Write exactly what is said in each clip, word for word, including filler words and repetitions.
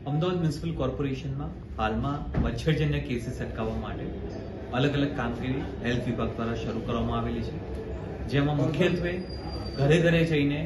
Ahmedabad municipal કોર્પોરેશનમાં હાલમાં મચ્છરજન્ય cases અટકાવવા માટે અલગ અલગ કામગીરી હેલ્થ વિભાગ દ્વારા શરૂ કરવામાં આવેલી છે, જેમાં મુખ્યત્વે ઘરે ઘરે જઈને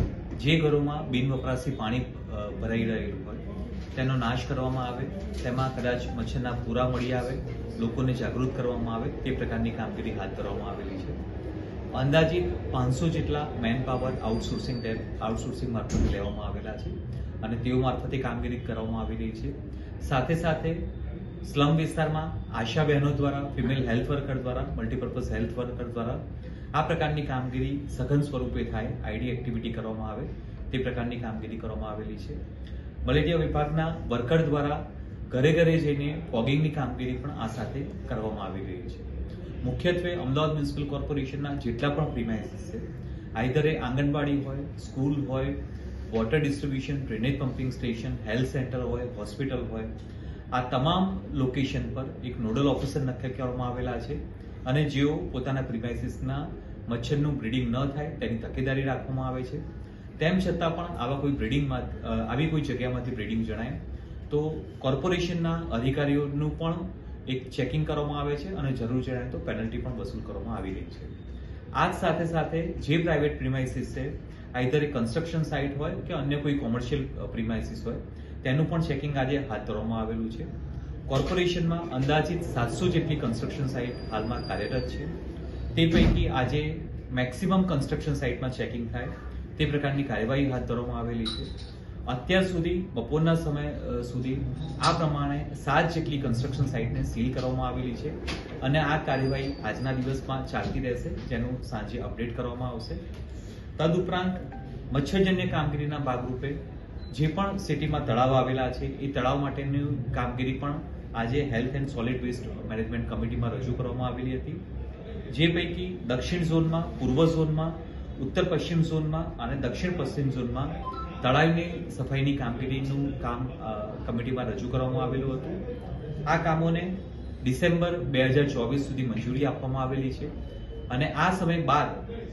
જે ઘરોમાં બિનવપરાશી પાણી ભરાઈ રહેલું હોય તેનો નાશ કરવામાં આવે, તેમાં કદાચ મચ્છરના પૂરા મળી આવે, લોકોને જાગૃત કરવામાં આવે તે પ્રકારની કામગીરી હાથ ધરવામાં આવેલી છે. અંદાજિત પાંચસો જેટલા મેન પાવર આઉટસોર્સિંગ આઉટસોર્સિંગ મારફતે લેવામાં આવેલા છે અને તેઓ મારફતે કામગીરી કરવામાં આવી રહી છે. સાથે સાથે સ્લમ વિસ્તારમાં આશા બહેનો દ્વારા, ફિમેલ હેલ્થ વર્કર દ્વારા, મલ્ટીપર્પઝ હેલ્થ વર્કર દ્વારા આ પ્રકારની કામગીરી સઘન સ્વરૂપે થાય, આઈડી એક્ટિવિટી કરવામાં આવે તે પ્રકારની કામગીરી કરવામાં આવેલી છે. મલેરિયા વિભાગના વર્કર દ્વારા ઘરે ઘરે જઈને ફોગિંગની કામગીરી પણ આ સાથે કરવામાં આવી રહી છે. મુખ્યત્વે અમદાવાદ મ્યુનિસિપલ કોર્પોરેશનના જેટલા પણ પ્રીમાઇસીસ છે, આઈધર એ આંગણવાડી હોય, સ્કૂલ હોય, water distribution, drainage pumping station, health centre હોય, હોસ્પિટલ હોય, આ તમામ લોકેશન પર એક નોડલ ઓફિસર નક્કી કરવામાં આવેલા છે અને જેઓ પોતાના પ્રીમાઇસીસના મચ્છરનું બ્રીડિંગ ન થાય તેની તકેદારી રાખવામાં આવે છે. તેમ છતાં પણ આવા કોઈ બ્રીડિંગમાં આવી કોઈ જગ્યામાંથી બ્રીડિંગ જણાય તો કોર્પોરેશનના અધિકારીઓનું પણ એક ચેકિંગ કરવામાં આવે છે અને જરૂર જણાય તો પેનલ્ટી પણ વસૂલ કરવામાં આવી રહી છે. આ જ સાથે સાથે જે પ્રાઇવેટ પ્રીમાઇસીસ છે, આઈધર એ કન્સ્ટ્રક્શન સાઇટ હોય કે અન્ય કોઈ કોમર્શિયલ પ્રીમાઇસીસ હોય, તેનું પણ ચેકિંગ આજે હાથ ધરવામાં આવેલું છે. કોર્પોરેશનમાં અંદાજિત સાતસો જેટલી કન્સ્ટ્રક્શન સાઇટ હાલમાં કાર્યરત છે. તે પૈકી આજે મેક્સિમમ કન્સ્ટ્રક્શન સાઇટમાં ચેકિંગ થાય તે પ્રકારની કાર્યવાહી હાથ ધરવામાં આવેલી છે. અત્યાર સુધી બપોરના સમય સુધી આ પ્રમાણે સાત જેટલી કન્સ્ટ્રક્શન સાઇટને સીલ કરવામાં આવેલી છે અને આ કાર્યવાહી આજના દિવસમાં ચાલતી રહેશે, જેનું સાંજે અપડેટ કરવામાં આવશે. તદુપરાંત મચ્છરજન્ય કામગીરીના ભાગરૂપે જે પણ સિટીમાં તળાવ આવેલા છે એ તળાવ માટેની કામગીરી પણ આજે health and solid waste management કમિટીમાં રજૂ કરવામાં આવેલી હતી, જે પૈકી દક્ષિણ ઝોનમાં, પૂર્વ ઝોનમાં, ઉત્તર પશ્ચિમ ઝોનમાં અને દક્ષિણ પશ્ચિમ ઝોનમાં તળાવની સફાઈની કામગીરીનું કામ કમિટીમાં રજૂ કરવામાં આવેલું હતું. આ કામોને ડિસેમ્બર બે હજાર ચોવીસ સુધી મંજૂરી આપવામાં આવેલી છે અને આ સમય બાદ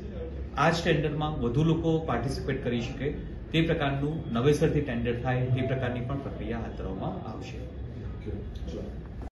આ જ ટેન્ડરમાં વધુ લોકો પાર્ટિસિપેટ કરી શકે તે પ્રકારનું નવેસરથી ટેન્ડર થાય તે પ્રકારની પણ પ્રક્રિયા હાથ ધરવામાં આવશે.